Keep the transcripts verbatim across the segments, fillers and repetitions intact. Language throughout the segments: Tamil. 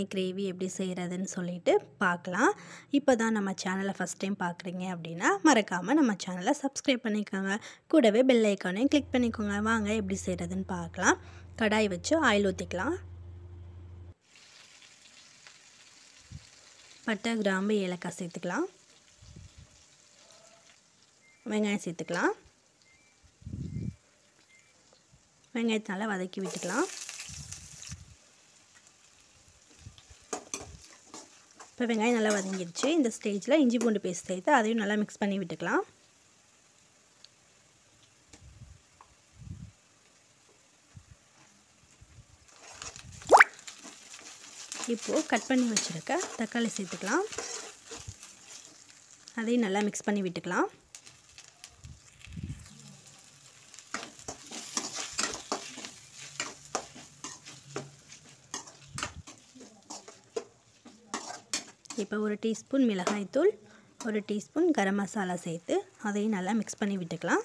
கிரேவி எப்படி செய்கிறதுன்னு சொல்லிட்டு பார்க்கலாம். இப்போ தான் நம்ம சேனலை ஃபஸ்ட் டைம் பார்க்குறீங்க அப்படின்னா மறக்காமல் நம்ம சேனலை சப்ஸ்கிரைப் பண்ணிக்கோங்க. கூடவே பெல் ஐக்கானையும் கிளிக் பண்ணிக்கோங்க. வாங்க எப்படி செய்கிறதுன்னு பார்க்கலாம். கடாய் வச்சு ஆயில் ஊற்றிக்கலாம். பட்டை, கிராம்பு, ஏலக்காய் சேர்த்துக்கலாம். வெங்காயம் சேர்த்துக்கலாம். வெங்காயத்தை நல்லா வதக்கி விட்டுக்கலாம். இப்போ வெங்காயம் நல்லா வதங்கிடுச்சு. இந்த ஸ்டேஜில் இஞ்சி பூண்டு பேஸ்ட் சேர்த்து அதையும் நல்லா மிக்ஸ் பண்ணி விட்டுக்கலாம். இப்போது கட் பண்ணி வச்சுருக்க தக்காளி சேர்த்துக்கலாம். அதையும் நல்லா மிக்ஸ் பண்ணி விட்டுக்கலாம். இப்போ ஒரு டீஸ்பூன் மிளகாய்த்தூள், ஒரு டீஸ்பூன் கரம் மசாலா சேர்த்து அதையும் நல்லா மிக்ஸ் பண்ணி விட்டுக்கலாம்.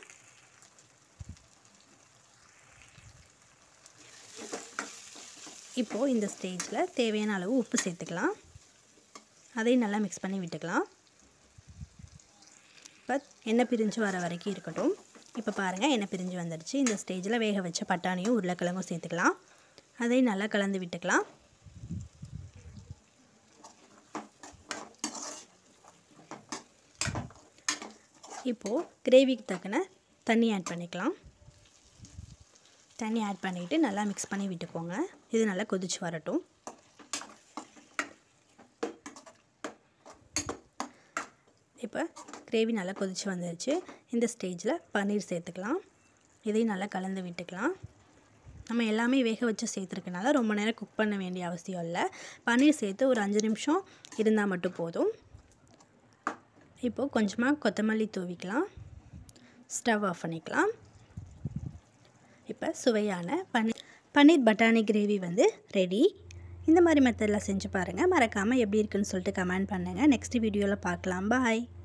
இப்போது இந்த ஸ்டேஜில் தேவையான அளவு உப்பு சேர்த்துக்கலாம். அதையும் நல்லா மிக்ஸ் பண்ணி விட்டுக்கலாம். இப்போ எண்ணெய் பிரிஞ்சு வர வரைக்கும் இருக்கட்டும். இப்போ பாருங்கள், எண்ணெய் பிரிஞ்சு வந்துடுச்சு. இந்த ஸ்டேஜில் வேக வச்ச பட்டாணியும் உருளைக்கிழங்கும் சேர்த்துக்கலாம். அதையும் நல்லா கலந்து விட்டுக்கலாம். இப்போது கிரேவிக்கு தக்கன தண்ணி ஆட் பண்ணிக்கலாம். தண்ணி ஆட் பண்ணிவிட்டு நல்லா மிக்ஸ் பண்ணி விட்டுக்கோங்க. இது நல்லா கொதிச்சு வரட்டும். இப்போ கிரேவி நல்லா கொதிச்சு வந்துடுச்சு. இந்த ஸ்டேஜில் பன்னீர் சேர்த்துக்கலாம். இதையும் நல்லா கலந்து விட்டுக்கலாம். நம்ம எல்லாமே வேக வச்சு சேர்த்துருக்கனால ரொம்ப நேரம் குக் பண்ண வேண்டிய அவசியம் இல்லை. பன்னீர் சேர்த்து ஒரு அஞ்சு நிமிஷம் இருந்தால் மட்டும் போதும். இப்போது கொஞ்சமாக கொத்தமல்லி தூவிக்கலாம். ஸ்டவ் ஆஃப் பண்ணிக்கலாம். இப்போ சுவையான பன்னீர் பன்னீர் பட்டாணி கிரேவி வந்து ரெடி. இந்த மாதிரி மெத்தடில் செஞ்சு பாருங்கள். மறக்காமல் எப்படி இருக்குன்னு சொல்லிட்டு கமெண்ட் பண்ணுங்கள். நெக்ஸ்ட் வீடியோவில் பார்க்கலாம். பாய்.